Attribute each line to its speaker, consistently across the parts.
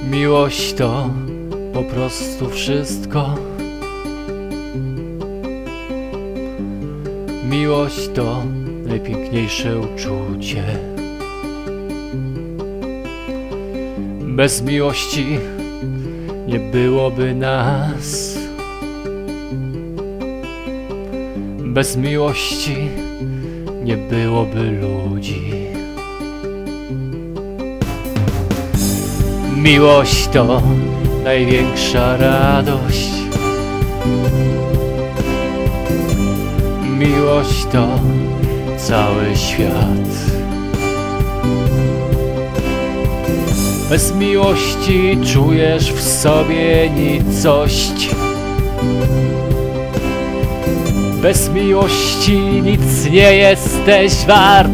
Speaker 1: Miłość to po prostu wszystko. Miłość to najpiękniejsze uczucie. Bez miłości nie byłoby nas. Bez miłości nie byłoby ludzi. Miłość to największa radość. Miłość to cały świat. Bez miłości czujesz w sobie nicość. Bez miłości nic nie jesteś wart.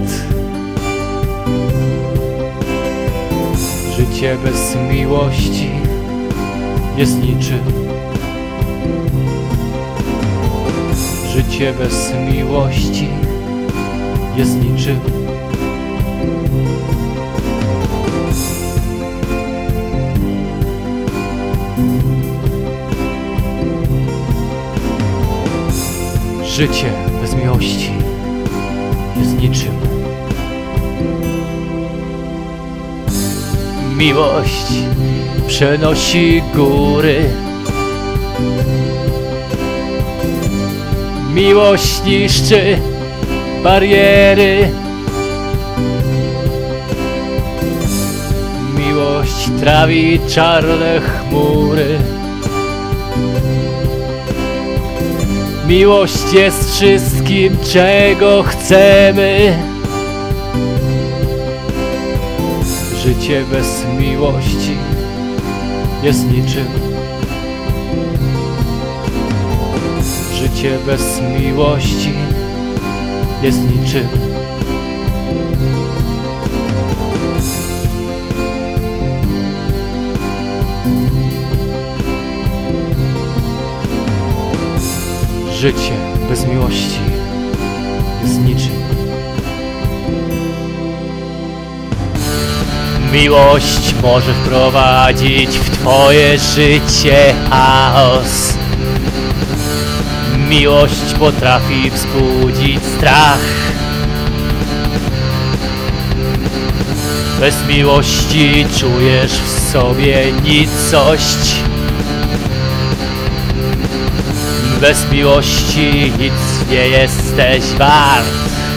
Speaker 1: Życie bez miłości jest niczym. Życie bez miłości jest niczym. Życie bez miłości jest niczym. Miłość przenosi góry. Miłość niszczy bariery. Miłość trawi czarne chmury. Miłość jest wszystkim, czego chcemy. Życie bez miłości jest niczym. Życie bez miłości jest niczym. Życie bez miłości jest niczym. Miłość może wprowadzić w twoje życie chaos. Miłość potrafi wzbudzić strach. Bez miłości czujesz w sobie nicość. Bez miłości nic nie jesteś wart.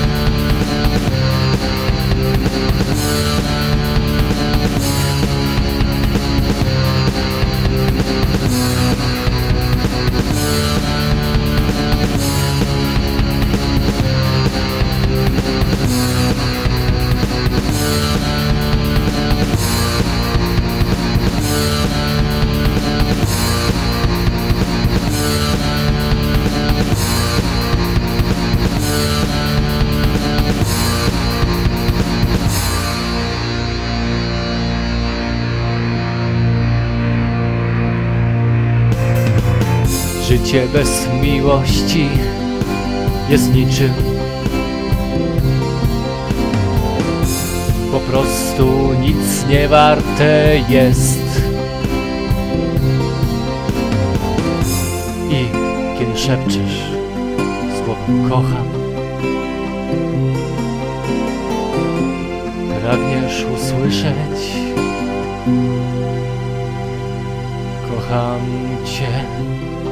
Speaker 1: Życie bez miłości jest niczym. Po prostu nic nie warte jest. I kiedy szepczesz słowo kocham, pragniesz usłyszeć kocham cię.